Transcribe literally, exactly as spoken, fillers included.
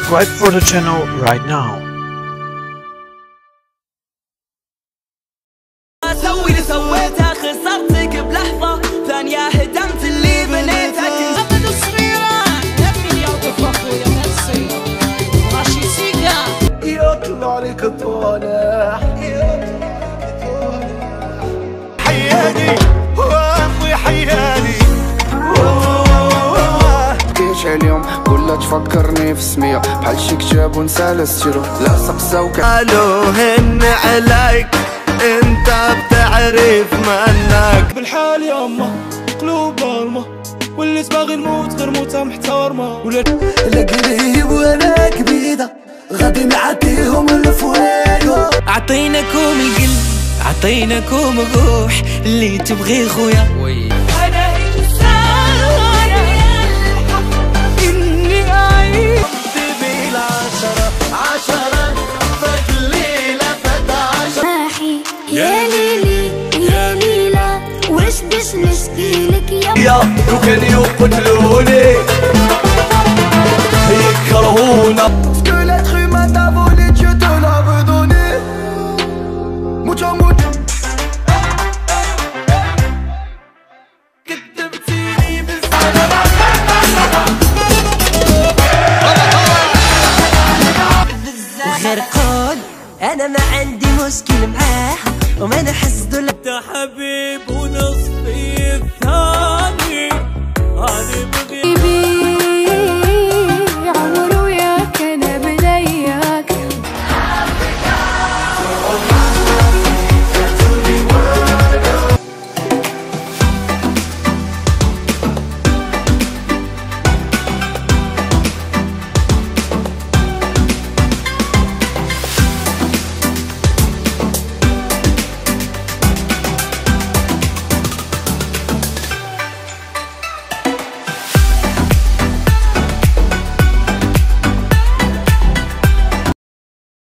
subscribe for the channel right now. سوي اللي سويته خسرتك بلحظة ثانية هدمت اللي بنيته محمد الصغيرة ابني يا طفخ يا نفسي ماشي سيكا يطلع لك الطالح حياني واخوي حياني كيش اليوم كلها تفكرني في سمية بحال شي كتاب ونسال ستيرو لا سقساوك قالوا هن عليك انت بتعرف منك بالحال ياما قلوب ظالمة واللي تباغي الموت غير موتها محترمة ولا لا قريب ولا كبيدة غادي نعديهم الفويقة عطيناكم القلب عطيناكم الروح اللي تبغي خويا انا انسان اني اعيش بالعشرة عشرة فات الليلة فات عشرة يا ليلي يا ليلى وش بش نشكيلك يا يا وكان يقتلوني يكرهونا que l'être humain t'a volé, Dieu te l'a redonné. Mucho, mucho. كذبتيني بالسلامة وغرقان انا ما عندي مشكل